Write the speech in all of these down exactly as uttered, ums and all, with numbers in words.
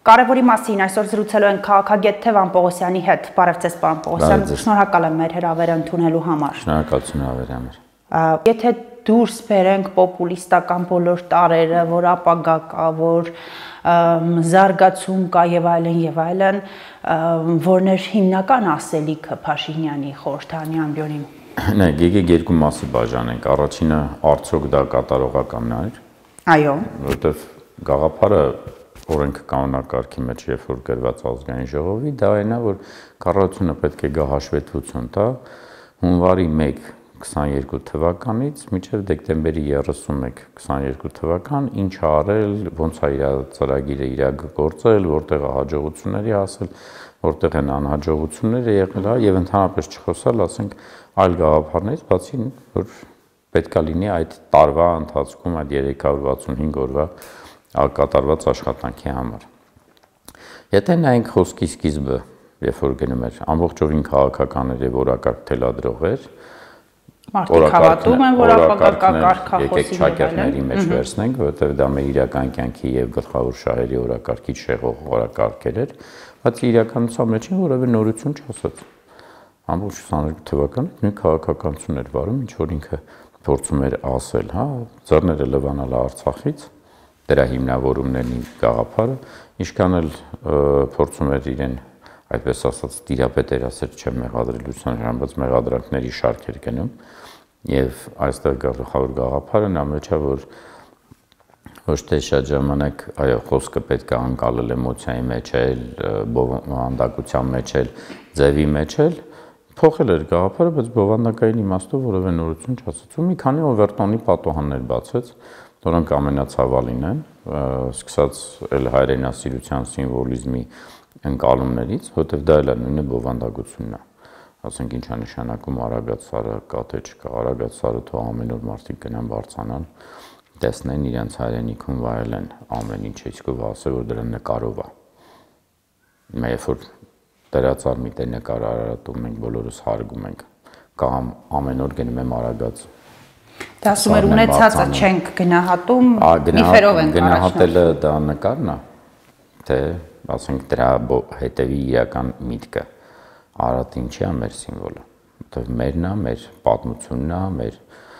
Կարևորի մասին այսօր զրուցելու ենք քաղաքագետ Թևան Պողոսյանի հետ։ Բարև ձեզ, պարոն Պողոսյան, շնորհակալ եմ մեր հրավերը ընդունելու համար։ Շնորհակալություն հրավերի համար։ Եթե դուրս բերենք պոպուլիստական բոլոր տարրերը, որ ապագա կա, որ զարգացում կա եւ այլն եւ այլն, որներ հիմնական ասելիքը Փաշինյանի խորհրդանի ամբիոնին։ Նայեք, եկեք երկու մասի բաժանենք։ Առաջինը արդյոք դա կատարողականն է։ Այո։ Որովհետեւ գաղափարը օրենքը կանոնակարգի մեջ երբ որ գրված ազգային ժողովի, դա այնա, որ կառավարությունը պետք է գա հաշվետվություն տա հունվարի մեկ քսաներկու թվականից մինչև դեկտեմբերի երեսունմեկ քսաներկու թվական ինչ արել, ոնց է իր ծրագիրը իրագործել, որտեղ է հաջողությունների հասել, որտեղ են անհաջողությունները եղել, եւ ընդհանրապես չխոսալ, ասենք, այլ գաղափարներից, բացի որ պետքա լինի այդ տարվա ընթացքում այդ երեք հարյուր վաթսունհինգ օրվա կատարված աշխատանքի համար։ Եթե նայենք խոսքի սկիզբը, երբ որ գնում էր ամբողջովին քաղաքական եւ օրակարգ թելադրող էր, մարդիկ հավատում են, որ ապագա եկեք շակերտների մեջ վերցնենք, որովհետեւ դա մեր իրական կյանքի եւ գլխավոր շահերի օրակարգից շեղող օրակարգեր էր, բայց իրականության մեջ որևէ նորություն չասած։ Ամբողջ քսաներկու թվականից նույն քաղաքականություն էր վարում, ինչ որ ինքը փորձում էր ասել, հա, ձեռները լվանալ Արցախից, դրա հիմնավորումների գաղափարը, ինչքան էլ փորձում էր իրեն, այդպես ասած, տիրապետեր ասել չեմ մեղադրելիության ժամանակ մեղադրանքների շարքեր գնում, եւ այստեղ գլխավոր գաղափարը նա մեջ է, որ ոչ թե շատ ժամանակ այո խոսքը պետք է անկալել էմոցիայի մեջ էլ, բովանդակության մեջ էլ, ձևի մեջ էլ, փոխել էր գաղափարը, բայց բովանդակային իմաստով որևէ նորություն չասաց։ Ու մի քանի օվերտոնի պատոհաններ բացեց, որոնք ամենացավալին են, սկսած էլ հայրենասիրության սիմվոլիզմի ընկալումներից, որտեղ դա էլ է նույնը բովանդակությունն է։ Ասենք ինչա նշանակում Արագած սարը կա թե չկա, Արագած սարը թող ամեն օր մարդիկ գնան բարձրանան, տեսնեն իրենց հայրենիքում վայելեն ամեն ինչ, իսկ ով ասել որ դրա նկարով է։ Հիմա երբ որ դրածար մի տեղ նկար արարատում ենք, բոլորս հարգում ենք, կամ ամեն օր գնում եմ Արագած։ Դա ասում էր ունեցածը չենք գնահատում, միֆերով ենք գնահատելը դա նկարն է, թե ասենք դրա հետևի իրական միտքը, Արարատը ինչի է մեր սիմվոլը, որտեղ մերն է, մեր պատմությունն է, մեր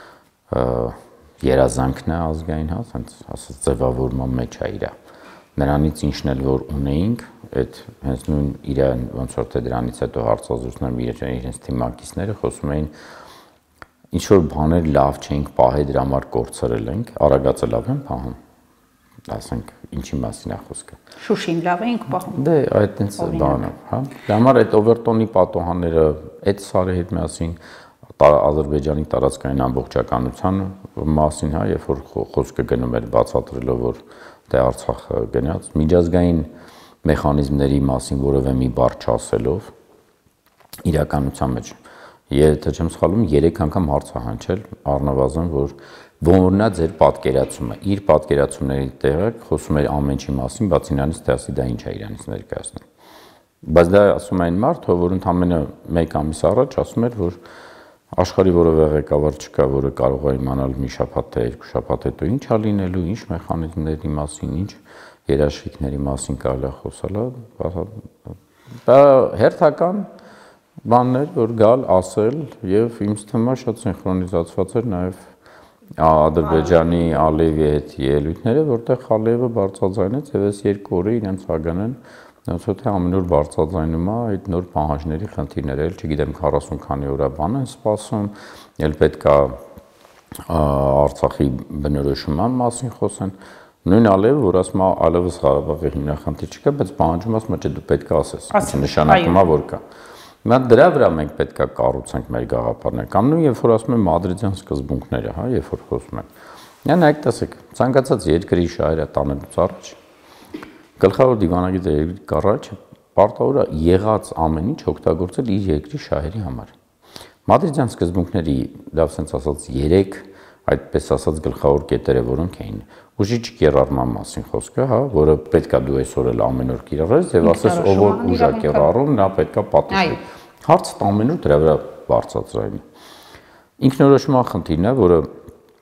երազանքն է ազգային, հա, ասած ձևավորման մեջ է իրա։ Նրանից ինչն էլ որ ունեինք, այդ հենց նույն իրան ոնց որ թե դրանից հետո հարցազրույցներում իրենց թիմակիցները խոսում էին ինչ որ բաներ լավ չենք պահել, դրա համար կորցրել ենք, Արագածը լավ են պահում, ասենք ինչի մասին է խոսքը։ Շուշին լավ ենք պահում։ Դե այդտենց բան է, հա։ Դրա համար այդ օվերտոնի պատոհանները այդ սարի հետ միասին Ադրբեջանի տարածքային ամբողջականության մասին, հա, երբ որ խոսքը գնում էր բացատրելով, որ դե Արցախը գնաց, միջազգային մեխանիզմների մասին որևէ մի բառ չասելով իրականության մեջ եթե չեմ սխալվում երեք անգամ հարց է հնչել առնվազն որ որն է ձեր պատկերացումը իր պատկերացումների տեղը խոսում էր ամեն ինչի մասին բացի նրանից թե ասի դա ինչ է իրանից ներկայացնում բայց դա ասում այն մարդը որ ընդամենը մեկ ամիս առաջ ասում էր որ աշխարհի որևէ ղեկավար չկա որը կարող է իմանալ մի շաբաթ թե երկու շաբաթ հետո ինչ է լինելու ինչ մեխանիզմների մասին ինչ երաշխիքների մասին կարելի է խոսալ դա հերթական բաններ, որ գալ, ասել եւ ինձ թվում է շատ սինխրոնիզացված էր նաեւ Ադրբեջանի Ալիևի հետ ելույթները, որտեղ Ալիևը բարձրաձայնեց եւ այս երկու օրը իրենց ագանեն ոնց որ թե ամեն օր բարձրաձայնում է այդ նոր պահանջների խնդիրները, էլ չգիտեմ քառասուն քանի օր բան են սպասում, ել պետքա Արցախի բնորոշման մասին խոսեն Նույն Ալիևը, որ ասում է այլևս Ղարաբաղի հիմնախնդիր չկա, բայց պահանջում ասում է չէ դու պետք է ասես, ինչ նշանակում է որ կա Նա դրա վրա մենք պետք է կառուցենք մեր գաղափարները, կամ նույն երբ որ ասում եմ մադրիդյան սկզբունքները, հա, երբ որ խոսում եմ։ Նա նայեք, տեսեք, ցանկացած երկրի շահերը տանելուց առաջ գլխավոր դիվանագիծը երկրի կառավարիչը պարտավոր է եղած ամեն ինչ օգտագործել իր երկրի շահերի համար։ Մադրիդյան սկզբունքների, լավ sense ասած, երեք այդպես ասած գլխավոր կետերը, որոնք էին ուժի չկիրառման մասին խոսքը, հա, որը պետքա դու այսօր էլ ամեն օր կիրառես եւ ասես ով որ ուժ է կիրառում, նա պետքա պատժի։ Հարցը ամեն օր դրա վրա բարձրացրային։ Ինքնորոշման խնդիրն է, որը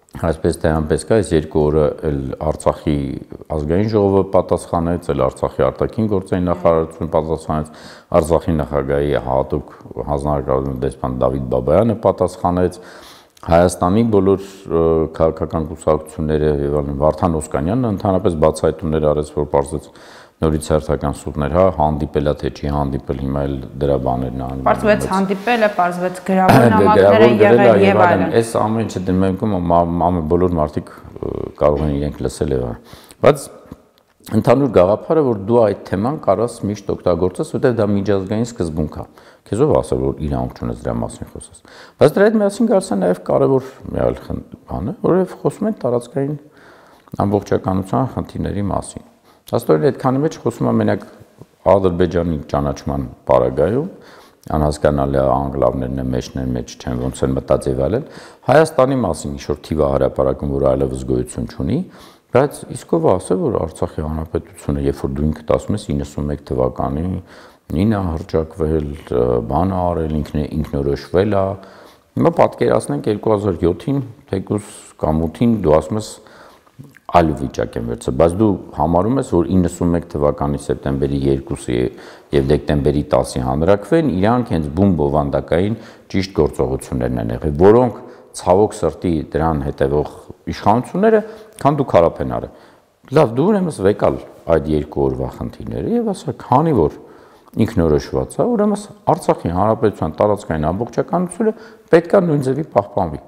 Այսպես թե այնպես կա, այս երկու օրը էլ Արցախի ազգային ժողովը պատասխանեց, էլ Արցախի արտաքին գործերի նախարարությունը պատասխանեց, Արցախի նախագահի հատուկ հանձնարարական դեսպան Դավիթ Բաբայանը պատասխանեց, Հայաստանի բոլոր քաղաքական կուսակցությունները եւ այլն Վարդան Օսկանյանն ընդհանրապես բացահայտումներ արեց, որ պարզեց նորից հերթական սուտներ, հա, հանդիպել է թե չի հանդիպել, հիմա էլ դրա բաներն անում։ Պարզվեց հանդիպել է, պարզվեց գրավոր նամակներ են եղել եւ այլն։ Այս ամեն ինչը դնում ենք ու բոլոր մարդիկ կարող են իրենք լսել եւ այլն։ Բայց ընդհանուր գաղափարը, որ դու այդ թեման կարաս միշտ օգտագործես, որտեղ դա միջազգային սկզբունք է։ Քեզ ով ասել որ իրանք չունես դրա մասին խոսես։ Բայց դրա հետ միասին գալիս է նաեւ կարեւոր մի այլ բան է, որովհետեւ խոսում են տարածքային ամբողջականության խնդիրների մասին։ Աստորեն այդքանի մեջ խոսում է մենակ Ադրբեջանի ճանաչման պարագայում, անհասկանալի է անգլավներն են մեջներն մեջ չեն ոնց են մտած եւ այլն, Հայաստանի մասին ինչ որ թիվը հարաբերակում, որ այլևս գոյություն չունի, բայց իսկ ով ասել որ Արցախի հանրապետությունը, երբ որ դու ինքդ ասում ես իննսունմեկ թվականին ինը հռչակվել, բան արել, ինքն ինքնորոշվել է, հիմա պատկերացնենք երկու հազար յոթին, թեկուզ կամ ութին դու ասում ես այլ վիճակ են վերցրել, բայց դու համարում ես, որ իննսունմեկ թվականի սեպտեմբերի երկուսի եւ դեկտեմբերի տասի հանրակրվեն, իրանք հենց բում բովանդակային ճիշտ գործողություններն են եղել, որոնք ցավոք սրտի դրան հետևող իշխանությունները, քան դու քարափ են արել։ Լավ, դու ուրեմն վեկալ այդ երկու օրվա խնդիրները եւ ասա, քանի որ ինքնորոշված է, ուրեմն Արցախի հանրապետության տարածքային ամբողջականությունը պետք է նույն ձևի պահպանվի։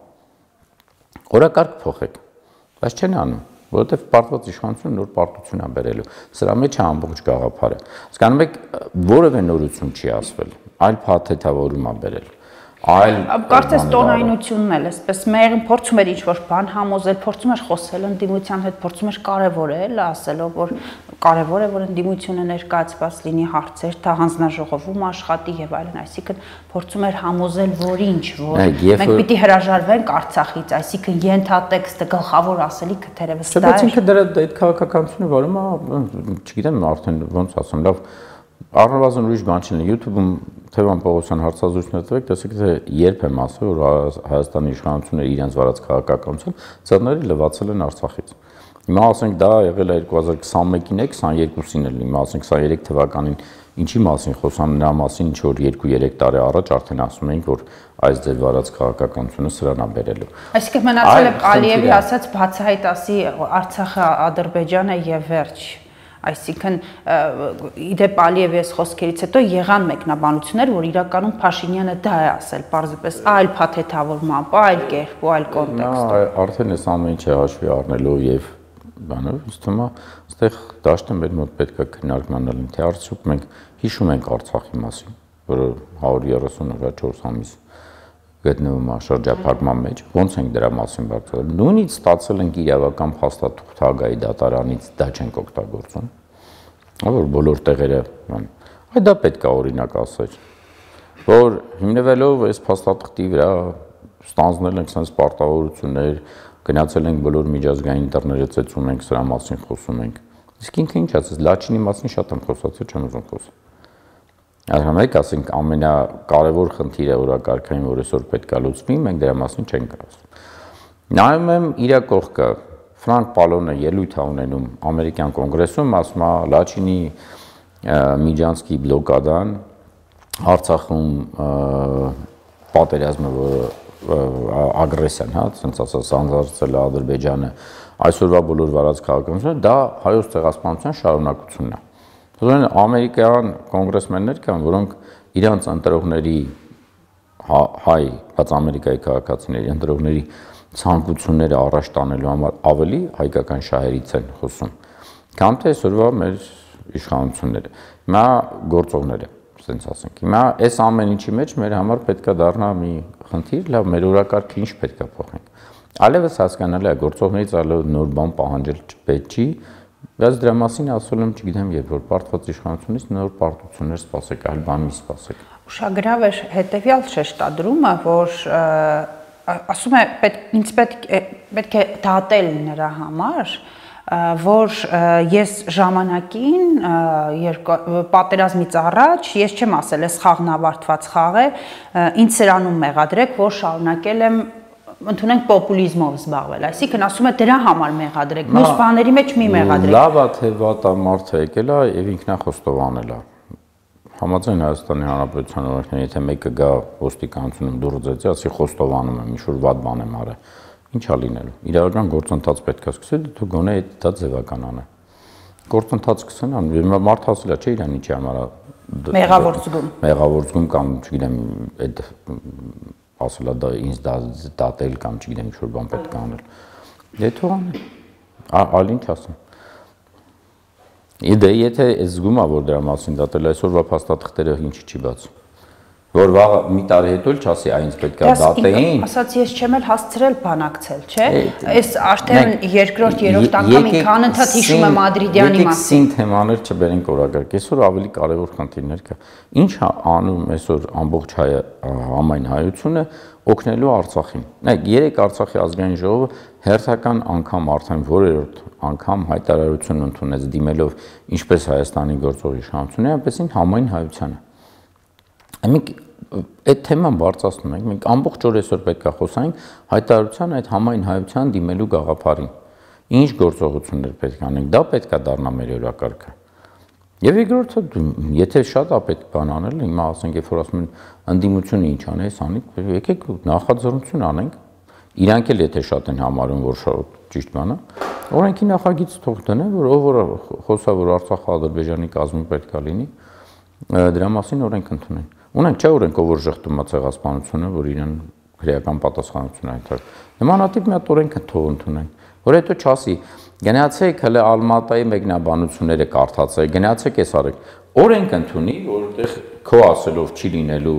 Օրակարգ փոխեք, բայց չեն անում, որովհետև պարտված իշխանությունը նոր պարտություն է բերելու։ Սրա մեջ է ամբողջ գաղափարը։ Հասկանում եք, որևէ նորություն չի ասվել, այլ փաթեթավորում է բերել։ Այլ կարծես տոնայնությունն էլ էսպես մեղմ փորձում էր ինչ-որ բան համոզել, փորձում էր խոսել ընդդիմության հետ, փորձում էր կարևորել, ասելով որ կարևոր է որ ընդդիմությունը ներկայացված լինի հարցեր, դա հանձնաժողովում աշխատի եւ այլն, այսինքն փորձում էր համոզել որ ինչ, որ մենք պիտի հրաժարվենք Արցախից, այսինքն ենթատեքստը գլխավոր ասելիքը թերևս դա է։ Բայց ինքը դրա այդ քաղաքականությունը որում է, չգիտեմ արդեն ոնց ասեմ, լավ առնվազն ուրիշ բան չլինի YouTube-ում Թևան Պողոսյան հարցազրույցները տվեք, տեսեք թե երբ եմ ասել, որ Հայաստանի իշխանությունները իրենց վարած քաղաքականություն ծրների լվացել են Արցախից։ Հիմա ասենք դա եղել է երկու հազար քսանմեկին է, քսաներկուսին էլ, հիմա ասենք քսաներեք թվականին ինչի մասին խոսամ, նրա մասին ինչ որ երկու-երեք տարի առաջ արդեն ասում էինք, որ այս ձեր վարած քաղաքականությունը սրան է բերելու։ Այսինքն մնացել է Ալիևի ասած բացահայտ ասի Արցախը Ադրբեջանը եւ վերջ։ Այսինքն իդեպ Ալիևի այս խոսքերից հետո եղան մեկնաբանություններ, որ իրականում Փաշինյանը դա է ասել, պարզապես այլ փաթեթավորմամբ, այլ կերպ ու այլ կոնտեքստով։ Արդեն այս ամեն ինչը հաշվի առնելով եւ բանով, ինձ թվում է, այստեղ դաշտը մեր մոտ պետք է քննարկմանալ, թե արդյոք մենք հիշում ենք Արցախի մասին, որը հարյուր երեսուն օր չորս ամիս գտնվում է շրջափակման մեջ, ոնց ենք դրա մասին բարձրացել։ Նույնիսկ ստացել ենք իրավական փաստաթուղթ Հագայի դատարանից, դա չենք օգտագործում։ Որ բոլոր տեղերը, այ դա պետք է օրինակ ասել, որ հիմնվելով այս փաստաթղթի վրա ստանձնել ենք sense պարտավորություններ, գնացել ենք բոլոր միջազգային դռները ծեծում ենք, սրա մասին խոսում ենք։ Իսկ ինքը ինչ ասես, Լաչինի մասին շատ եմ խոսացել, չեմ ուզում խոսել։ Այսինքն, ասենք ամենակարևոր խնդիրը օրակարգային, որ այսօր պետք է լուծվի, մենք դրա մասին չենք ասում։ Նայում եմ իր կողքը, Ֆրանկ Պալոնը ելույթ է ունենում ամերիկյան կոնգրեսում, ասում է Լաչինի միջանցքի բլոկադան, Արցախում պատերազմը, ագրեսիան, հա, ասենց ասած, անձնացրել է Ադրբեջանը, այսօրվա բոլոր վարած քաղաքականությունը, դա հայոց ցեղասպանության շարունակությունն է։ Ուրեմն ամերիկյան կոնգրեսմեններ կան, որոնք իրանց ընտրողների հայ, բայց Ամերիկայի քաղաքացիների ընտրողների ցանկությունները առաջ տանելու համար ավելի հայկական շահերից են խոսում, քան թե այսօրվա մեր իշխանությունները։ Հիմա գործողները, ասենց ասենք։ Հիմա այս ամեն ինչի մեջ մեր համար պետք է դառնա մի խնդիր, լավ, մեր օրակարգը ինչ պետք է փոխենք։ Այլևս հասկանալի է, գործողներից այլևս նոր բան պահանջել պետք չի։ Բայց դրա մասին ասել եմ, չգիտեմ, երբ որ պարտված իշխանությունից նոր պարտություններ սպասեք, այլ բան մի սպասեք։ Ուշագրավ է հետևյալ շեշտադրումը, որ ասում է, ինձ պետք է դատել նրա համար, որ ես ժամանակին պատերազմից առաջ, ես չեմ ասել, ես խաղն ավարտված խաղ է, ինձ սրանում մեղադրեք, որ շարունակել եմ ընդունենք պոպուլիզմով զբաղվել, այսինքն ասում է դրա համար մեղադրեք, մյուս բաների մեջ մի մեղադրեք։ Լավ է թե վատ է մարդը եկել է եւ ինքնախոստովանել է։ Համաձայն Հայաստանի Հանրապետության օրենքների, եթե մեկը գա ոստիկանությունում դուրս ձեծի, ասի խոստովանում եմ, ինչ որ վատ բան եմ արել, ի՞նչ է լինելու։ Իրավական գործընթաց պետք է սկսել, դու գոնե դա ձևական անե։ Գործընթաց սկսեն անում, մարդ հասել է, չէ, իրան ինչի համար է մեղավոր զգում։ Մեղավոր զգում կամ, չգիտեմ, այդ ասելա դա ինձ դատել կամ չգիտեմ ինչ որ բան պետք է անել։ Դե թող անեն։ Այլ ինչ ասեմ։ Իդե եթե զգում է որ դրա մասին դատել այսօրվա փաստաթղթերը ինչի չի բացում։ Որ վաղ մի տարի հետո էլ չասի այնց պետք է դատեին։ Ասած ես չեմ էլ հասցրել բանակցել, չէ՞։ Այս արդեն երկրորդ, երրորդ անգամ ինքը անընդհատ հիշում է Մադրիդյանի մասին։ Սին թեմաներ չբերենք օրակարգ։ Այսօր ավելի կարևոր խնդիրներ կա։ Ինչ է անում այսօր ամբողջ համայն հայությունը օգնելու Արցախին։ Նայեք, երեք Արցախի ազգային ժողովը հերթական անգամ արդեն որերորդ անգամ հայտարարություն ընդունեց դիմելով ինչպես Հայաստանի գործող իշխանությունները, այնպես էլ համայն հայությանը։ Մենք այդ թեման բարձրացնում ենք, մենք ամբողջ օր այսօր պետք է խոսանք հայտարարության այդ համայն հայության դիմելու գաղափարին։ Ինչ գործողություններ պետք է անենք, դա պետք է դառնա մեր օրակարգը։ Եվ երկրորդը, եթե շատ է պետք բան անել, հիմա ասենք, երբ որ ասում են ընդդիմությունը ինչ անես, անի, եկեք նախաձեռնություն անենք։ Իրանք էլ եթե շատ են համարում, որ շատ ճիշտ բան է, օրենքի նախագիծ թող դնեն, որ ով որ խոսա, որ Արցախը Ադրբեջանի կազմում պետք է լինի, դրա մասին օրենք ընդունեն։ Ունենք չէ օրենք, ով որ ժխտում է ցեղասպանությունը, որ իրեն քրեական պատասխանություն այդտեղ։ Նմանատիպ մի հատ օրենք թող ընդունեն, որ հետո չասի գնացեք հələ Ալմատայի մեկնաբանությունները կարդացեք, գնացեք էս արեք։ Օրենք ընդունի, որովհետեւ քո ասելով չի լինելու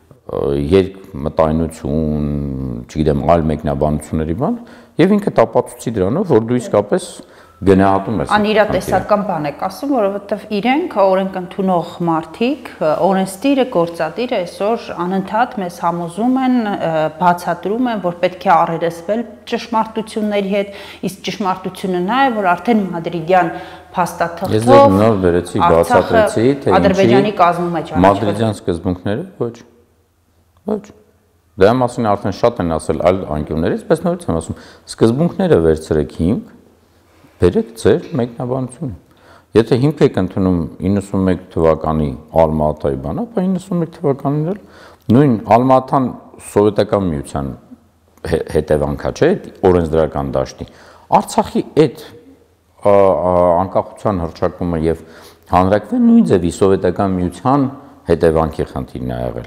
երկմտայնություն, չգիտեմ, այլ մեկնաբանությունների բան, եւ ինքը տապացուցի դրանով, որ դու իսկապես գնահատում ես։ Անիրատեսական բան եք ասում, որովհետև իրենք օրենք ընդունող մարդիկ, օրենսդիրը, գործադիրը այսօր անընդհատ մեզ համոզում են, բացատրում են, որ պետք է առերեսվել ճշմարտությունների հետ, իսկ ճշմարտությունը նա է, որ արդեն Մադրիդյան փաստաթղթով նոր վերեցի, բացատրեցի, թե Ադրբեջանի կազմում է ճանաչվել։ Մադրիդյան սկզբունքները ոչ։ Ոչ։ Դրա մասին արդեն շատ են ասել այլ անկյուններից, բայց նորից եմ ասում, սկզբունքները վերցրեք հիմք, բերեք ձեր մեկնաբանությունը։ Եթե հիմք եք ընդունում իննսունմեկ թվականի Ալմատայի բանը, ապա իննսունմեկ թվականին էլ նույն Ալմատան սովետական միության հետևանքա չէ, օրենսդրական դաշտի։ Արցախի այդ անկախության հռչակումը եւ հանրակրվեն նույն ձևի սովետական միության հետևանքի խնդիրն է եղել։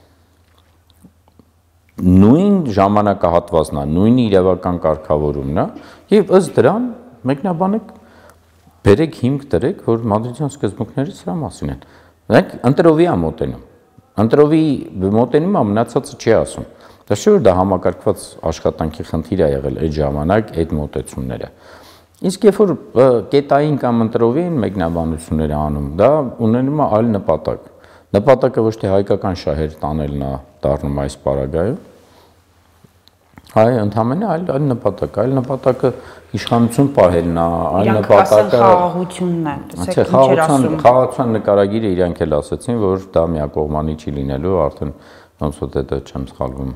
Նույն ժամանակահատվածն է, նույն իրավական կարգավորումն է եւ ըստ դրան մեկնաբանեք, բերեք հիմք դրեք, որ Մադրիդյան սկզբունքները սրա մասին են։ Մենք ընտրովի է մոտենում։ Ընտրովի մոտենումը մնացածը չի ասում։ Դա չէ որ դա համակարգված աշխատանքի խնդիր է եղել այդ ժամանակ այդ մոտեցումները։ Իսկ երբ որ կետային կամ ընտրովի են մեկնաբանությունները անում, դա ունենում է այլ նպատակ։ Նպատակը ոչ թե հայկական շահեր տանելն է դառնում այս պարագայում, այ ընդհանրապես այլ այլ նպատակ, այլ նպատակը իշխանություն պահելն է, այլ նպատակը խաղաղությունն է, տեսեք ինչեր ասում։ Խաղաղության նկարագիրը իրանք էլ ասացին, որ դա միակողմանի չի լինելու, արդեն ոնց որ դա չեմ սխալվում,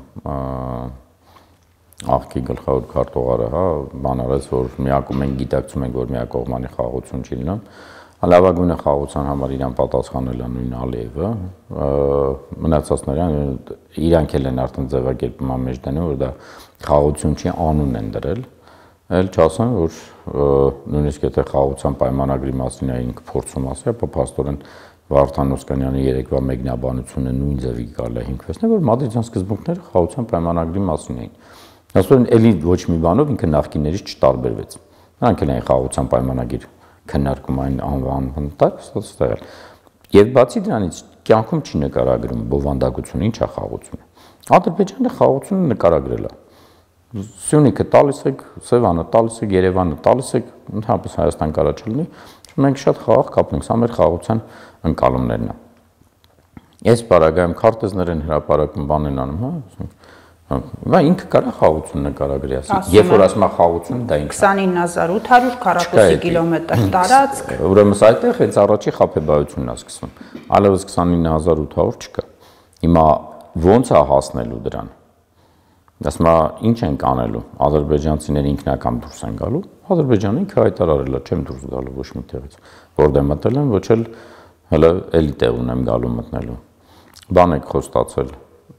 աղքի գլխավոր քարտուղարը, հա, բան արեց, որ միակողմ են գիտակցում են, որ միակողմանի խաղաղություն չի լինում։ Լավագույնը խաղաղության համար իրան պատասխանել է նույն Ալիևը, մնացածները իրանք էլ են արդեն ձևակերպում ամեջ դնում, որ դա խաղաղություն չի, անուն են դրել, էլ չասեմ, որ նույնիսկ եթե խաղաղության պայմանագրի մասին է ինքը փորձում ասի, ապա փաստորեն Վարդան Օսկանյանի երեկվա մեկնաբանությունը նույն ձևի կարելի է հիմքվեցնել, որ Մադրիդյան սկզբունքները խաղաղության պայմանագրի մասին էին։ Այսօր էլի ոչ մի բանով ինքը նախկիններից չտարբերվեց։ Նրանք էլ են խաղաղության պայմանագիր քննարկում այն անվանում տակ ստացել։ Եվ բացի դրանից կյանքում չի նկարագրում բովանդակությունը, ինչ է խաղաղությունը։ Ադրբեջանը խաղաղությունը նկարագրել է։ Սյունիքը տալիս եք, Սևանը տալիս եք, Երևանը տալիս եք, ընդհանրապես Հայաստան կարա չլինի, մենք շատ խաղաղ կապնենք, սա մեր խաղաղության ընկալումներն է։ Այս պարագայում քարտեզներ են հրապարակում, բան են անում, հա, Նա ինքը կարա խաղաղություն նկարագրի ասի, երբ որ ասում է խաղաղություն, դա ինքը քսանինը հազար ութ հարյուր քառակուսի կիլոմետր տարածք։ Ուրեմն այդտեղ հենց առաջի խաբեբայությունն է սկսվում։ Այլևս քսանինը հազար ութ հարյուր չկա։ Հիմա ո՞նց է հասնելու դրան։ Ասում է, ինչ ենք անելու, ադրբեջանցիները ինքնական դուրս են գալու, Ադրբեջանը ինքը հայտարարել է, չեմ դուրս գալու ոչ մի տեղից, որտեղ մտել եմ, ոչ էլ հələ էլի տեղ ունեմ գալու մտնելու։ Բան եք խոստացել,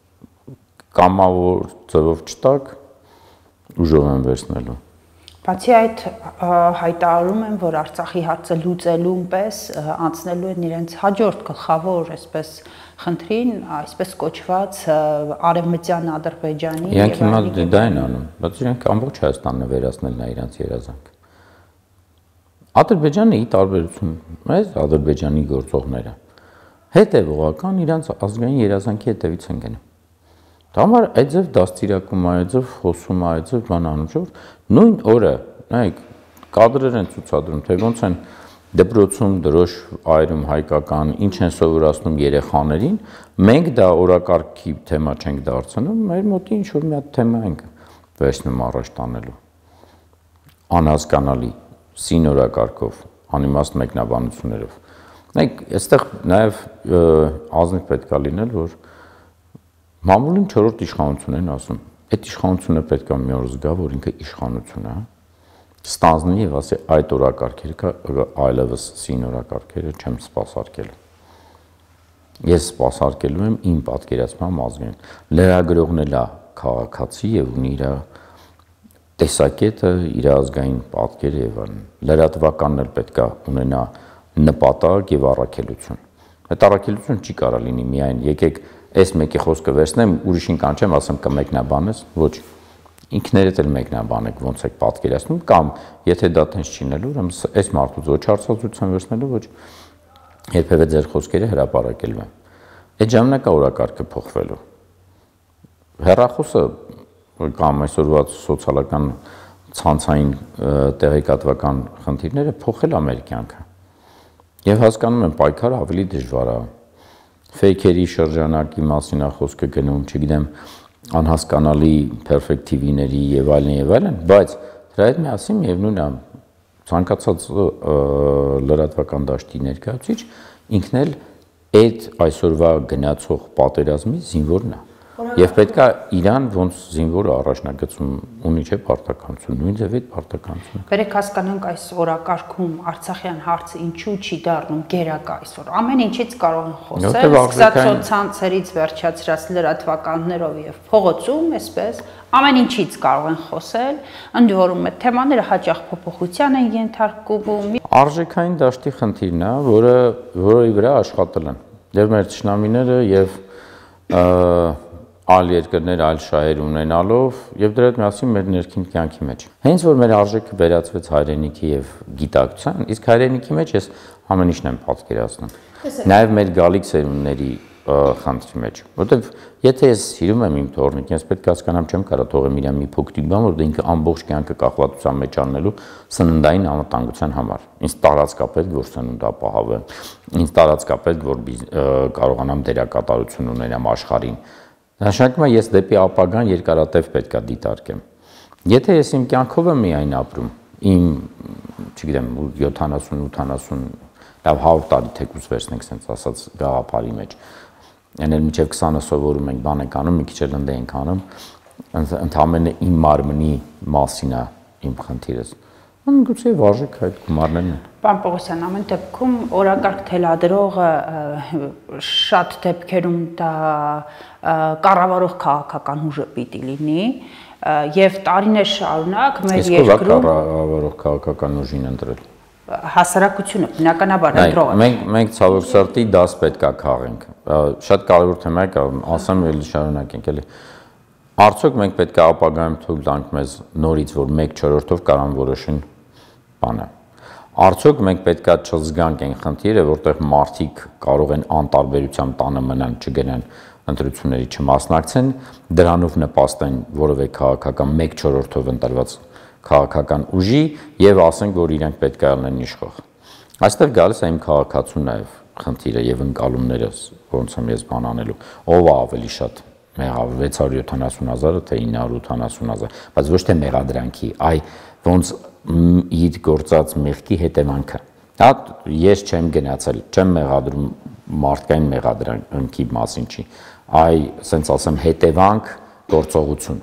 կամավոր ձևով չտակ, ուժով են վերցնելու։ Բացի այդ հայտարարում են, որ Արցախի հարցը լուծելուն պես անցնելու են իրենց հաջորդ գլխավոր, այսպես խնդրին, այսպես կոչված Արևմտյան Ադրբեջանի եւ Իրենք հիմա դա են անում, բայց իրենք ամբողջ Հայաստանն է վերացնել նա իրենց երազանք։ Ադրբեջանը ի տարբերություն մեզ Ադրբեջանի գործողները հետևողական իրենց ազգային երազանքի հետևից են գնում։ Դա համար այդ ձև դաստիարակում, այդ ձև խոսում, այդ ձև բան անում, որ նույն օրը, նայեք, կադրեր են ցուցադրում, թե ոնց են դպրոցում դրոշ այրում հայկական, ինչ են սովորացնում երեխաներին, մենք դա օրակարգի թեմա չենք դարձնում, մեր մոտ ինչ որ մի հատ թեմա ենք վերցնում առաջ տանելու։ Անհասկանալի, սինորակարգով, անիմաստ մեկնաբանություններով։ Նայեք, այստեղ նաև ազնիվ պետք է լինել, որ մամուլին չորրորդ իշխանություն են ասում։ Այդ իշխանությունը պետք է մի օր զգա, որ ինքը իշխանություն է, ստանձնի եւ ասի այդ օրակարգերը այլևս սին օրակարգերը չեմ սպասարկել։ Ես սպասարկելու եմ իմ պատկերացման ազգին։ Լրագրողն էլ է քաղաքացի եւ ունի իր տեսակետը, իր ազգային պատկերը եւ այլն։ Լրատվականն էլ պետք է ունենա նպատակ եւ առաքելություն։ Այդ առաքելությունը չի կարող լինի միայն եկեք այս մեկի խոսքը վերցնեմ, ուրիշին կանչեմ, ասեմ կմեկնաբանես, ոչ, ինքներդ էլ մեկնաբանեք, ոնց եք պատկերացնում, կամ եթե դա տենց չի լինելու, ուրեմն այս մարդուց ոչ հարցազրույցան վերցնելու, ոչ երբևէ ձեր խոսքերը հրապարակելու են։ Այդ ժամանակ է օրակարգը փոխվելու։ Հեռախոսը կամ այսօրվա սոցիալական ցանցային տեղեկատվական խնդիրները փոխել է մեր կյանքը։ Եվ հասկանում եմ, պայքարը ավելի դժվար է։ Ֆեյքերի շրջանակի մասին է խոսքը գնում, չգիտեմ, անհասկանալի perfect T V-ների եւ այլն եւ այլն, բայց դրա հետ միասին միևնույն է, ցանկացած լրատվական դաշտի ներկայացուցիչ ինքն էլ այդ այսօրվա գնացող պատերազմի զինվորն է։ Եվ պետքա իրան ոնց զինվորը առաջնագծում ունի չէ պարտականություն, նույն ձև այդ պարտականությունը։ Բերեք հասկանանք այս օրակարգում Արցախյան հարցը ինչու չի դառնում գերակա այսօր։ Ամեն ինչից կարող են խոսել, սկսած սոցցանցերից վերջացրած լրատվականներով եւ փողոցում, այսպես, ամեն ինչից կարող են խոսել, ընդ որում այդ թեմաները հաճախ փոփոխության են ենթարկվում։ Արժեքային դաշտի խնդիրն է, որը որի վրա աշխատել են։ Եվ մեր ճշնամիները եւ այլ երկրներ, այլ շահեր ունենալով եւ դրա հետ միասին մեր ներքին կյանքի մեջ։ Հենց որ մեր արժեքը վերածվեց հայրենիքի եւ գիտակցության, իսկ հայրենիքի մեջ ես ամեն ինչն եմ պատկերացնում։ Նաեւ մեր գալիք սերունդների խնդրի մեջ, որտեվ եթե ես սիրում եմ իմ թորնիկին, ես պետք է հասկանամ, չեմ կարող թողեմ իրան մի փոքրիկ բան, որ ինքը ամբողջ կյանքը կախվածության մեջ անելու սննդային անվտանգության համար։ Ինձ տարածքապետք, որ սնունդ ապահովեմ, ինձ տարածքապետք, որ կարողանամ դերակատարություն ունենամ աշխարհին։ Նշանակում է ես դեպի ապագան երկարատև պետք է դիտարկեմ։ Եթե ես իմ կյանքով եմ միայն ապրում, իմ, չգիտեմ, յոթանասուն ութանասուն, լավ հարյուր տարի թեկուզ վերցնենք, ասենց ասած, գաղափարի մեջ։ Այն էլ մինչև քսանը սովորում ենք, բան ենք անում, մի քիչ էլ ընդ ենք անում, ընդամենը իմ մարմնի մասին է իմ խնդիրս։ Գուցե վարժեք այդ գումարներն են։ Պարոն Պողոսյան, ամեն դեպքում օրակարգ թելադրողը շատ դեպքերում դա կառավարող քաղաքական ուժը պիտի լինի եւ տարիներ շարունակ մեր երկրում կառավարող քաղաքական ուժին ընտրել հասարակությունը բնականաբար ընտրողը։ Մենք մենք ցավոք սրտի դաս պետք է քաղենք։ Շատ կարևոր թեմա է, ասեմ էլի շարունակենք էլի։ Արդյոք մենք պետք է ապագայում թույլ տանք մեզ նորից, որ մեկ չորրորդով կարան որոշեն բանը։ Արդյոք մենք պետք է չզգանք այն խնդիրը, որտեղ մարդիկ կարող են անտարբերությամբ տանը մնան, չգնան ընտրությունների չմասնակցեն, դրանով նպաստեն որևէ քաղաքական մեկ չորրորդով ընտրված քաղաքական ուժի եւ ասենք, որ իրենք պետք է լինեն իշխող։ Այստեղ գալիս է իմ քաղաքացու նաեւ խնդիրը եւ ընկալումները, ոնց եմ ես բան անելու, ով է ավելի շատ մեղավ վեց հարյուր յոթանասուն հազարը թե ինը հարյուր ութանասուն հազար, բայց ոչ թե մեղադրանքի, այ ոնց իր գործած մեղքի հետևանքը։ Հա ես չեմ գնացել, չեմ մեղադրում մարդկային մեղադրանքի մասին չի, այ ասենց ասեմ հետևանք գործողություն։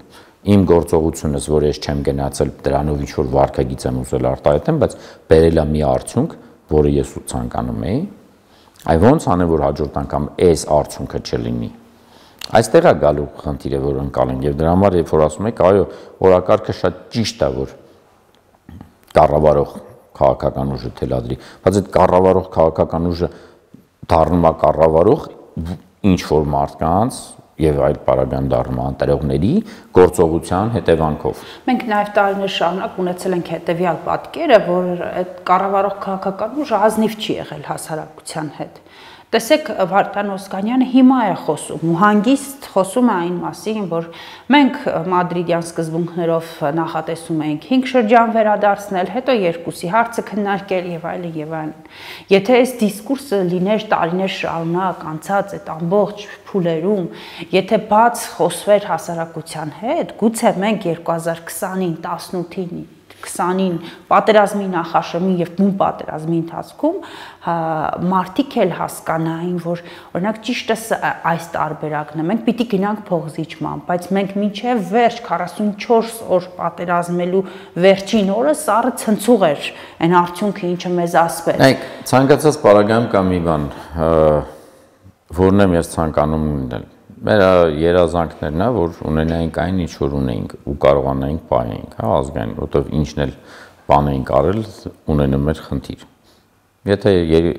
իմ գործողությունս, որ ես չեմ գնացել դրանով ինչ որ վարկագիծ եմ ուզել արտահայտեմ, բայց բերել է մի արդյունք, որը ես ցանկանում էի, այ ոնց անեմ, որ հաջորդ անգամ այս արդյունքը չլինի։ Այստեղ է գալու խնդիրը, որ ընկալենք, եւ դրա համար երբ որ ասում եք, այո, օրակարգը շատ ճիշտ է, որ կառավարող քաղաքական ուժը թելադրի, բայց այդ կառավարող քաղաքական ուժը դառնում է կառավարող ինչ որ մարդկանց եւ այլ պարագան դառնման տրողների գործողության հետևանքով։ Մենք նաեւ տարիներ շարունակ ունեցել ենք հետեւյալ պատկերը, որ այդ կառավարող քաղաքական ուժը ազնիվ չի եղել հասարակության հետ։ Տեսեք, Վարդան Օսկանյանը հիմա է խոսում, ու հանգիստ խոսում է այն մասին, որ մենք մադրիդյան սկզբունքներով նախատեսում էինք հինգ շրջան վերադարձնել, հետո երկուսի հարցը քննարկել եւ այլն եւ այլն։ Եթե այս դիսկուրսը լիներ տարիներ շարունակ անցած այդ ամբողջ փուլերում, եթե բաց խոսվեր հասարակության հետ, գուցե մենք երկու հազար քսանին, տասնութին քսանին պատերազմի նախաշեմի եւ բուն պատերազմի ընթացքում մարդիկ էլ հասկանային, որ օրինակ ճիշտը այս տարբերակն է, մենք պիտի գնանք փողզիջման, բայց մենք մինչեւ վերջ քառասունչորս օր պատերազմելու վերջին օրը սառը ցնցուղ էր այն արդյունքը, ինչը մեզ ասվեց։ Նայեք, ցանկացած պարագայում կա մի բան, որն եմ ես ցանկանում լինել։ Մեր երազանքներն է, որ ունենայինք այն, ինչ որ ունեինք ու կարողանայինք պահենք, հա, ազգային, որտեղ ինչն էլ բան էինք արել, ունենում էր խնդիր։ Եթե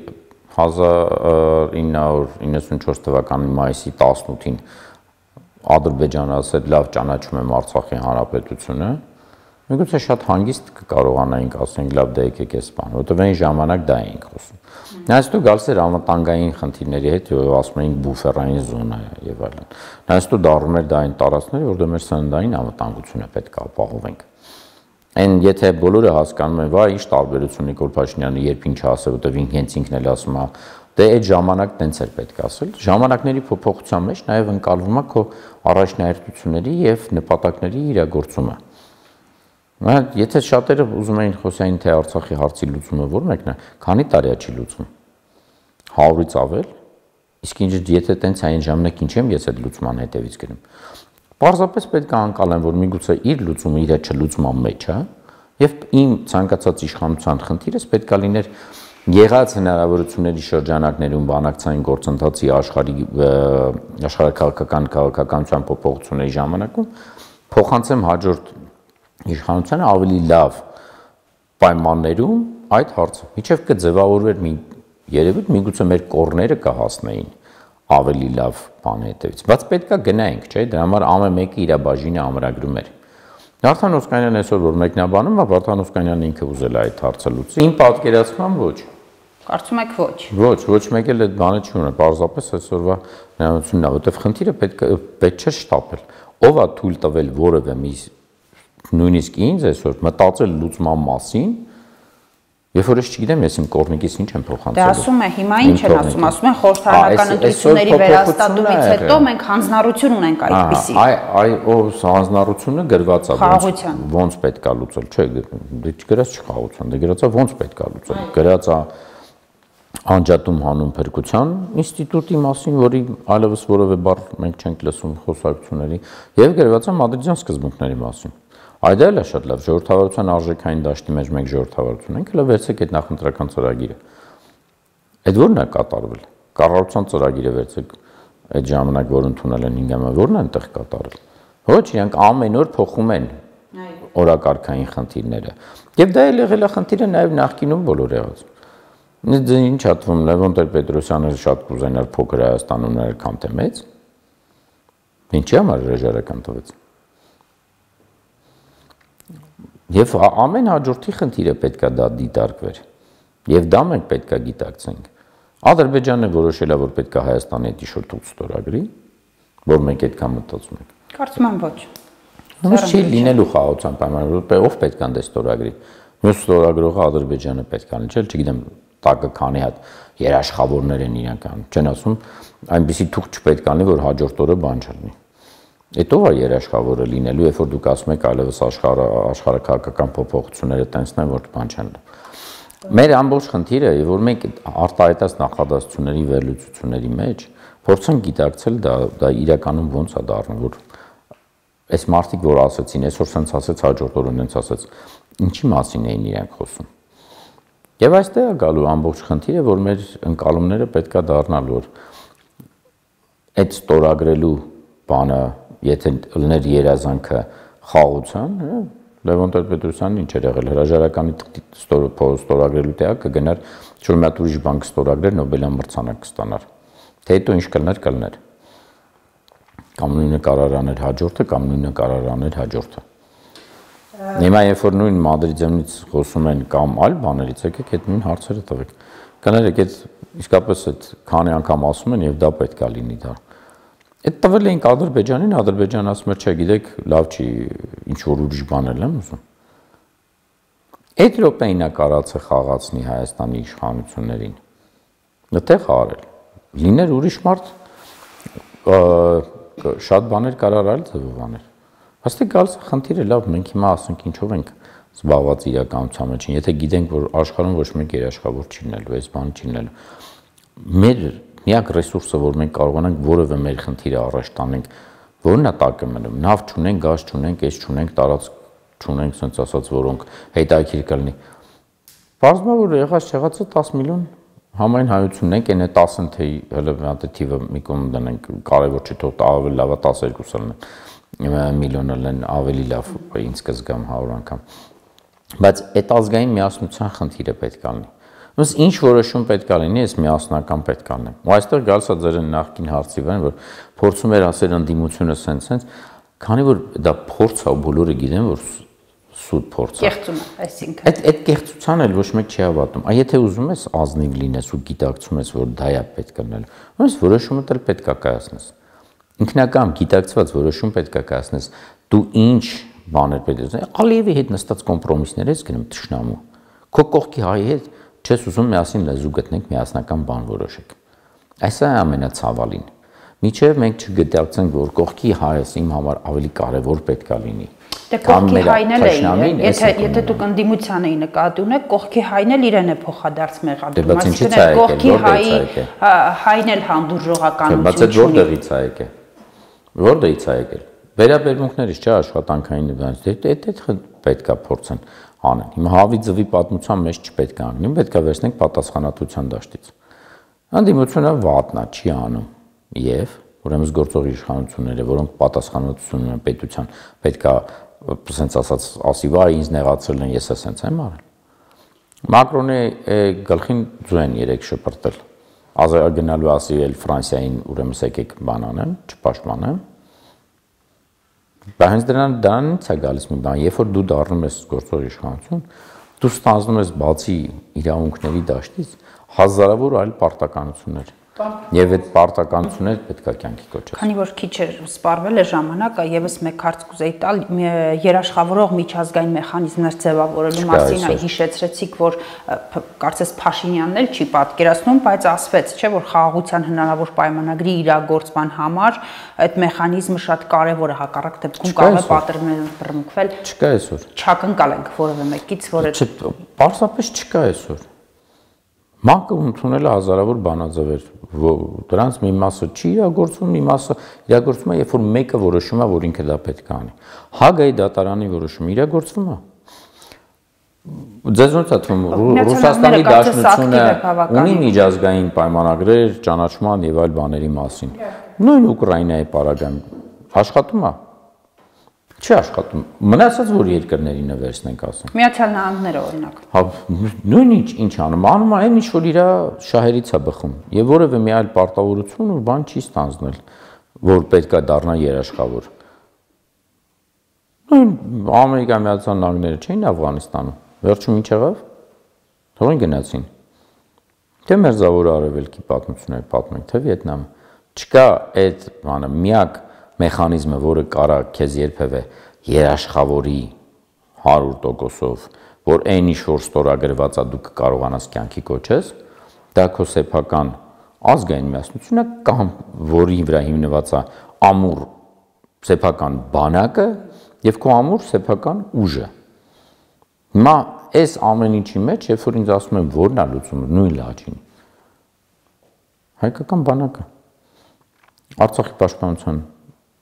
հազար ինը հարյուր իննսունչորս թվականի մայիսի տասնութին Ադրբեջանը ասել, լավ ճանաչում եմ Արցախի հանրապետությունը, միգուցե շատ հանգիստ կկարողանայինք ասենք, լավ դա եկեք էս բան, որտեղ այն ժամանակ դա էինք խոսում։ Նայստու գալիս էր անվտանգային խնդիրների հետ, եւ ասում էինք բուֆերային զոնա է եւ այլն։ Նայստու դառնում էր դա այն տարածքները, որտեղ մեր սննդային անվտանգությունը պետք է ապահովենք։ Այն եթե բոլորը հասկանում են, վայ, ինչ տարբերություն Նիկոլ Փաշինյանը երբ ինչ ասել, որտեղ ինքն հենց ինքն էլ ասում է, դե այդ ժամանակ տենց էր պետք ասել։ Ժամանակների փոփոխության մեջ նաեւ ընկալվում է քո առաջնահերթությունների եւ նպատակների իրագործումը։ Եթե շատերը ուզում էին խոսային, թե Արցախի հարցի լուծումը որ մեկն է, քանի տարի է չի լուծում։ հարյուրից ավել, իսկ ինչ եթե տենց այն ժամանակ ինչ եմ ես այդ լուծման հետևից գնում։ Պարզապես պետք է անցալեմ, որ միգուցե իր լուծումը իր չլուծման մեջ է, եւ իմ ցանկացած իշխանության խնդիրս պետք է լիներ եղած հնարավորությունների շրջանակներում բանակցային գործընթացի աշխարհի աշխարհակաղակական քաղաքականության փոփոխությունների ժամանակում փոխանցեմ հաջորդ իշխանությանը ավելի լավ պայմաններում այդ հարցը։ Միջև կձևավորվեր մի երևույթ, միգուցե մեր կորները կհասնեին ավելի լավ բան հետևից։ Բայց պետք է գնայինք, չէ՞, դրա համար ամեն մեկը իր բաժինը ամրագրում էր։ Վարդան Օսկանյանն այսօր որ մեկնաբանում է, Վարդան Օսկանյանն ինքը ուզել է այդ հարցը լուծել։ Իմ պատկերացմամբ ոչ։ Կարծում եք ոչ։ Ոչ, ոչ մեկ էլ այդ բանը չի ունի, պարզապես այսօրվա նայությունն է, որտեղ խնդիրը պետք է պետք չէ շտապել։ Ով է թույլ տվել որևէ մի նույնիսկ ինձ այսօր մտածել լուծման մասին, երբ որ ես չգիտեմ, ես իմ կողմիկից ինչ եմ փոխանցելու։ Դա ասում է, հիմա ինչ են ասում, ասում են խորհրդարանական ընտրությունների վերահաստատումից հետո մենք հանձնառություն ունենք այդպիսի։ Այ այ ով հանձնառությունը գրված է, ոնց պետք է լուծել, չէ, դե չգրած չի խաղաղություն, դե գրած է ոնց պետք է լուծել, գրած է անջատում հանուն փրկության ինստիտուտի մասին, որի այլևս որևէ բառ մենք չենք լսում խոսակցությունների, եւ գրված է մադրիդյան սկզբունքների մասին։ Այդ էլ է շատ լավ, ժողովրդավարության արժեքային դաշտի մեջ մենք ժողովրդավարություն ենք, հələ վերցեք այդ նախընտրական ծրագիրը։ Այդ ո՞րն է կատարվել։ Կառավարության ծրագիրը վերցեք, այդ ժամանակ որ ընդունել են հինգամյա, ո՞րն է այնտեղ կատարել։ Ոչ, իրանք ամեն օր փոխում են օրակարգային խնդիրները։ Եվ դա էլ եղել է խնդիրը նաև նախկինում բոլոր եղած։ Ինչ հատվում Լևոն Տեր-Պետրոսյանը շատ կուզենար փոքր Հայաստան ուներ, քան թե մեծ։ Ինչի համար հրաժարական տվեց։ Եվ ամեն հաջորդի խնդիրը պետք է դա դիտարկվեր։ Եվ դա մենք պետք է գիտակցենք։ Ադրբեջանը որոշել է, որ պետք է Հայաստանի հետ ինչ-որ թուղթ ստորագրի, որ մենք այդքան մտածում ենք։ Կարծում եմ ոչ։ Ոնց չի լինելու խաղաղության պայմաններ, ով պետք է դե ստորագրի։ Մյուս ստորագրողը Ադրբեջանը պետք է լինի, չգիտեմ, տակը քանի հատ երաշխավորներ են իրական։ Չեն ասում, այնպեսի թուղթ չպետք է լինի, որ հաջորդ օրը բան չլինի։ Այդ ով է երաշխավորը լինելու, երբ որ դուք ասում եք այլևս աշխարհ աշխարհակաղակական փոփոխությունները տենցնեն, որ բան չեն։ Մեր ամբողջ խնդիրը, որ մենք արտահայտած նախադասությունների վերլուծությունների մեջ փորձենք գիտակցել դա դա իրականում ոնց է դառնում, որ այս մարդիկ, որ ասացին, այսօր սենց ասեց, հաջորդ օր ունենց ասեց, ինչի մասին էին իրենք խոսում։ Եվ այստեղ է գալու ամբողջ խնդիրը, որ մեր ընկալումները պետքա դառնալ, որ այդ ստորագրելու բանը, եթե լներ երազանքը խաղացան, Լևոն Տեր-Պետրոսյանն ինչ էր եղել, հրաժարականի ստորագրելու տեղը կգնար շուտ մի հատ ուրիշ բան կստորագրեր, Նոբելյան մրցանակ կստանար։ Թե հետո ինչ կլներ, կլներ։ Կամ նույնը կարող աներ հաջորդը, կամ նույնը կարող աներ հաջորդը։ Հիմա երբ որ նույն Մադրիդյանից խոսում են կամ այլ բաներից, եկեք այդ նույն հարցերը տվեք։ Կներեք, այդ իսկապես այդ քանի անգամ ասում են եւ դա պետք է լինի դա։ Այդ տվել էինք Ադրբեջանին, Ադրբեջանը ասում էր, չէ, գիտեք, լավ չի, ինչ որ ուրիշ բաներ եմ ուզում։ Այդ րոպեին է կարացը խաղացնի Հայաստանի իշխանություններին։ Այդտեղ արել։ Լիներ ուրիշ մարդ շատ բաներ կարող այլ ձևով անել։ Աստեղ գալիս է խնդիրը, լավ, մենք հիմա ասենք ինչով ենք զբաղված իրականության մեջ, եթե գիտենք, որ աշխարհում ոչ մեկ երաշխավոր չի լինելու, այս բանը չի լինելու։ Մեր միակ ռեսուրսը, որ մենք կարողանանք որևէ մեր խնդիրը առաջ տանենք, որն է տակը մնում, նավ չունենք, գազ չունենք, այս չունենք, տարածք չունենք, ասենց ասած, որոնք հետաքրքիր կլինի։ Պարզվում է, որ եղած չեղածը տասը միլիոն համայն հայությունն ենք, այն է տասը թեյ, հələ մի հատ թիվը մի կողմ դնենք, կարևոր չի, թող ավելի լավը տասներկուսը լինեն։ Միլիոն են ավելի լավ, ինձ կզգամ հարյուր անգամ։ Բայց այդ ազգային միասնության խնդիրը պետք է լինի։ Ոնց ինչ որոշում պետք է լինի, այս միասնական պետք է լինի։ Ու այստեղ գալիս է ձեր նախկին հարցի վրա, որ փորձում էր ասել ընդդիմությունը սենց-սենց, քանի որ դա փորձ է, բոլորը գիտեն, որ սուտ փորձ է։ Կեղծում է, այսինքն։ Այդ այդ կեղծության էլ ոչ մեկ չի հավատում։ Այ եթե ուզում ես ազնիվ լինես ու գիտակցում ես, որ դա է պետք է լինել, ոնց որոշումը դեռ պետք է կայացնես։ Ինքնակամ գիտակցված որոշում պետք է կայացնես, դու ինչ բաներ պետք է ունենաս, Ալիևի հետ նստած կոմպրոմիսներ ես գնում թշնամու։ Քո կողքի հայի հետ չես ուզում միասին լեզու գտնենք, միասնական բան որոշեք։ Այս է ամենացավալին։ Միջև մենք չգիտակցենք, որ կողքի հայս իմ համար ավելի կարևոր պետք է լինի։ Դե կողքի հայն էլ է, եթե եթե դուք ընդդիմության էի նկատի ունեք, կողքի հայն էլ իրեն է փոխադարձ մեղադրում, այսինքն կողքի հայի հայն էլ հանդուրժողականություն չունի։ Բայց այդ որտեղից է եկել։ Որտեղից է եկել։ Վերաբերմունքներից չէ աշխատանքային դրանց, դե դա պետք է փորձեն անեն։ Հիմա հավի ձվի պատմության մեջ չպետք է անգնի, պետք է վերցնենք պատասխանատվության դաշտից։ Ընդդիմությունը վատնա չի անում եւ ուրեմն գործող իշխանությունները, որոնք պատասխանատվություն ունեն պետության, պետք է ասենց ասած ասի վայ ինձ նեղացրել են, ես ասենց եմ արել։ Մակրոնի գլխին ձու են երեք շպրտել։ Ազգա գնալու ասի էլ Ֆրանսիային ուրեմն եկեք բան անեն, չպաշտպանեն։ Բայց հենց դրան դրանից է գալիս մի բան, երբ որ դու դառնում ես գործող իշխանություն, դու ստանձնում ես բացի իրավունքների դաշտից հազարավոր այլ պարտականություններ։ Եվ այդ պարտականությունները պետք է կյանքի կոչես։ Քանի որ քիչ էր սպառվել է ժամանակը, եւս մեկ հարց կուզեի տալ, երաշխավորող միջազգային մեխանիզմներ ձևավորելու մասին այ հիշեցրեցիք, որ կարծես Փաշինյանն էլ չի պատկերացնում, բայց ասվեց, չէ՞ որ խաղաղության հնարավոր պայմանագրի իրագործման համար այդ մեխանիզմը շատ կարևոր է, հակառակ դեպքում կարող է պատերազմներ բռնկվել։ Չկա այսօր։ Չակնկալ ենք որևէ մեկից, որ պարզապես չկա այսօր։ Մանկը ընդունել է հազարավոր բանաձևեր, դրանց մի մասը չի իրագործվում, մի մասը իրագործվում է, երբ որ մեկը որոշում է, որ ինքը դա պետք է անի։ Հագայի դատարանի որոշումը իրագործվում է։ Ձեզ ոնց է թվում, Ռուսաստանի Դաշնությունը ունի միջազգային պայմանագրեր, ճանաչման եւ այլ բաների մասին։ Նույն Ուկրաինայի պարագայում աշխատում է։ Չի աշխատում։ Մնացած որ երկրներին է վերցնենք ասենք։ Միացյալ Նահանգները օրինակ։ Հա, նույն ինչ ինչ անում, անում է այն ինչ որ իր շահերից է բխում։ Եվ որևէ մի այլ պարտավորություն ու բան չի ստանձնել, որ պետքա դառնա երաշխավոր։ Նույն Ամերիկայի Միացյալ Նահանգները չէին Աֆղանստանում։ Վերջում ինչ եղավ։ Թողին գնացին։ Թե Մերձավոր Արևելքի պատմությունը պատմենք, թե Վիետնամը։ Չկա այդ բանը միակ մեխանիզմը, որը կարա քեզ երբևէ երաշխավորի հարյուր տոկոսով, որ այն ինչ որ ստորագրված է դու կկարողանաս կյանքի կոչես, դա քո սեփական ազգային միասնությունը կամ որի վրա հիմնված է ամուր սեփական բանակը եւ քո ամուր սեփական ուժը։ Հիմա այս ամեն ինչի մեջ, երբ որ ինձ ասում են որն է լուծումը, նույն լաչին։ Հայկական բանակը։ Արցախի պաշտպանության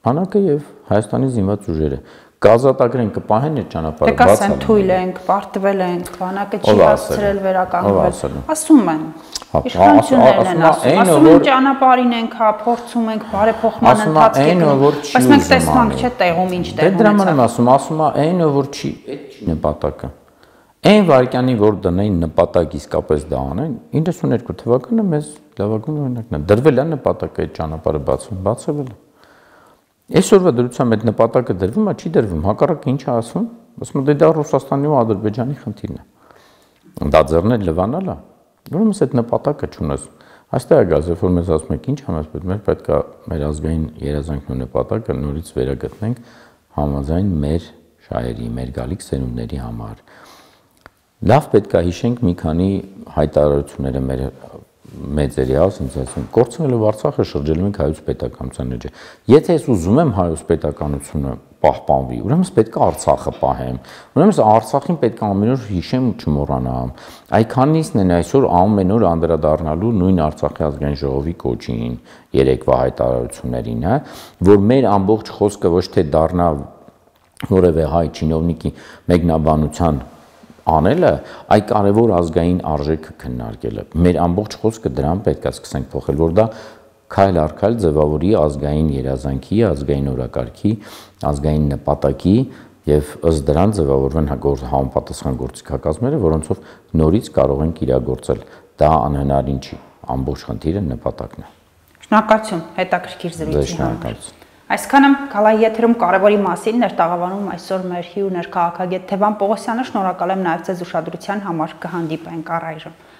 բանակը եւ Հայաստանի զինված ուժերը գազատագրեն կպահեն այդ ճանապարհը բաց։ Դե կասեն թույլ ենք, պարտվել ենք, բանակը չի հասցրել վերականգնվել։ Ասում են։ Իշխանություններն են ասում, ասում են ճանապարհին ենք, հա, փորձում ենք բարեփոխման ընթացքին։ Բայց մենք տեսանք չէ տեղում ինչ տեղ ունեցավ։ Դե դրա համար եմ ասում, ասում է այն որ չի, այդ չի նպատակը։ Այն վարկյանի որ դնեն նպատակ իսկապես դա անեն, իննսունհինգ թվականը մեզ լավագույն օրինակն է։ Դրվել է նպատակը այդ ճանապարհը բացվում, բացվել է։ Այսօրվա դրությամբ այդ նպատակը դրվում է, չի դրվում, հակառակը ինչ է ասում, ասում է դա Ռուսաստանի ու Ադրբեջանի խնդիրն է։ Դա ձեռներ լվանալ է։ Ուրեմն այդ նպատակը չունես։ Այստեղ է գալիս, որ մեզ ասում եք ինչ համաձայն, մենք պետք է մեր ազգային երազանքն ու նպատակը նորից վերագտնենք համաձայն մեր շահերի, մեր գալիք սերունդների համար։ Լավ պետք է հիշենք մի քանի հայտարարությունները մեր մեծերի ասենց ասում կորցնելով Արցախը շրջելու ենք հայոց պետականության էջը։ Եթե ես ուզում եմ հայոց պետականությունը պահպանվի, ուրեմն պետք է Արցախը պահեմ։ Ուրեմն Արցախին պետք է ամեն օր հիշեմ ու չմոռանամ։ Այքանիսն են այսօր ամեն օր անդրադառնալու նույն Արցախի ազգային ժողովի կոչին, երեկվա հայտարարություններին, հա, որ մեր ամբողջ խոսքը ոչ թե դառնա որևէ հայ չինովնիկի մեկնաբանության անելը, այ կարևոր ազգային արժեքը քննարկելը։ Մեր ամբողջ խոսքը դրան պետք է սկսենք փոխել, որ դա քայլ առ քայլ ձևավորի ազգային երազանքի, ազգային օրակարգի, ազգային նպատակի եւ ըստ դրան ձևավորվեն համապատասխան գործիքակազմերը, որոնցով նորից կարող ենք իրագործել։ Դա անհնարին չի, ամբողջ խնդիրը նպատակն է։ Շնորհակալություն հետաքրքիր զրույցի համար։ Այսքանը կալայի եթերում կարևորի մասին ներտաղավանում այսօր մեր հյուրն էր քաղաքագետ Թևան Պողոսյանը, շնորհակալ եմ նաև ձեզ ուշադրության համար, կհանդիպենք առայժմ։